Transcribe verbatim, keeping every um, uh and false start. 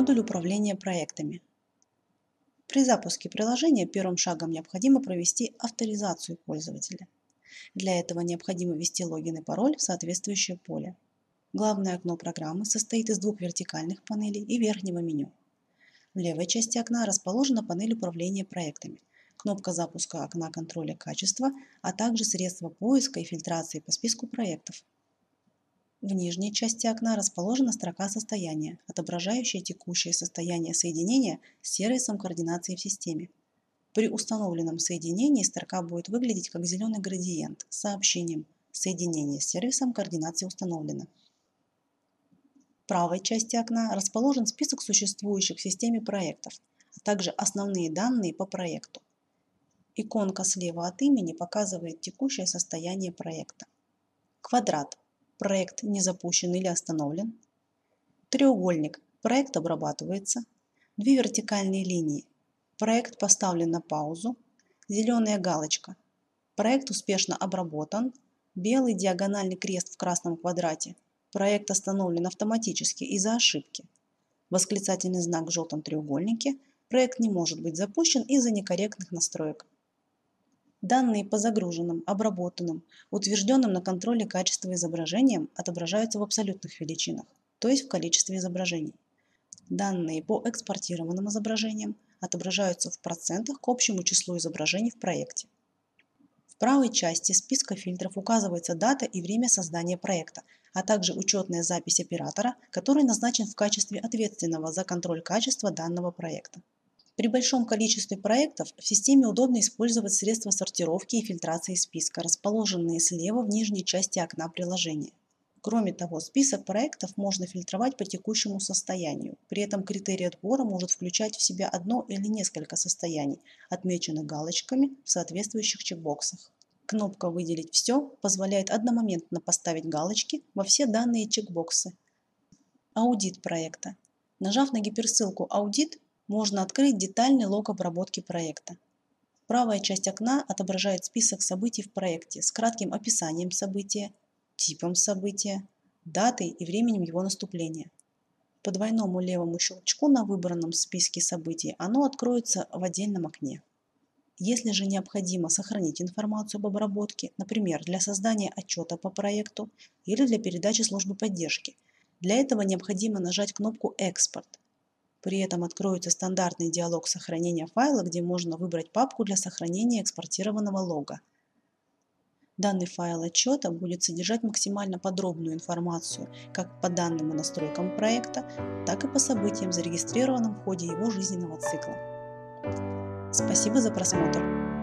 Модуль управления проектами. При запуске приложения первым шагом необходимо провести авторизацию пользователя. Для этого необходимо ввести логин и пароль в соответствующее поле. Главное окно программы состоит из двух вертикальных панелей и верхнего меню. В левой части окна расположена панель управления проектами, кнопка запуска окна контроля качества, а также средства поиска и фильтрации по списку проектов. В нижней части окна расположена строка состояния, отображающая текущее состояние соединения с сервисом координации в системе. При установленном соединении строка будет выглядеть как зеленый градиент с сообщением «Соединение с сервисом координации установлено». В правой части окна расположен список существующих в системе проектов, а также основные данные по проекту. Иконка слева от имени показывает текущее состояние проекта. Квадрат. Проект не запущен или остановлен. Треугольник. Проект обрабатывается. Две вертикальные линии. Проект поставлен на паузу. Зеленая галочка. Проект успешно обработан. Белый диагональный крест в красном квадрате. Проект остановлен автоматически из-за ошибки. Восклицательный знак в желтом треугольнике. Проект не может быть запущен из-за некорректных настроек. Данные по загруженным, обработанным, утвержденным на контроле качества изображениям отображаются в абсолютных величинах, то есть в количестве изображений. Данные по экспортированным изображениям отображаются в процентах к общему числу изображений в проекте. В правой части списка фильтров указывается дата и время создания проекта, а также учетная запись оператора, который назначен в качестве ответственного за контроль качества данного проекта. При большом количестве проектов в системе удобно использовать средства сортировки и фильтрации списка, расположенные слева в нижней части окна приложения. Кроме того, список проектов можно фильтровать по текущему состоянию. При этом критерий отбора может включать в себя одно или несколько состояний, отмеченных галочками в соответствующих чекбоксах. Кнопка «Выделить все» позволяет одномоментно поставить галочки во все данные чекбоксы. Аудит проекта. Нажав на гиперссылку «Аудит», можно открыть детальный лог обработки проекта. Правая часть окна отображает список событий в проекте с кратким описанием события, типом события, датой и временем его наступления. По двойному левому щелчку на выбранном списке событий оно откроется в отдельном окне. Если же необходимо сохранить информацию об обработке, например, для создания отчета по проекту или для передачи службы поддержки, для этого необходимо нажать кнопку «Экспорт». При этом откроется стандартный диалог сохранения файла, где можно выбрать папку для сохранения экспортированного лога. Данный файл отчета будет содержать максимально подробную информацию как по данным и настройкам проекта, так и по событиям, зарегистрированным в ходе его жизненного цикла. Спасибо за просмотр!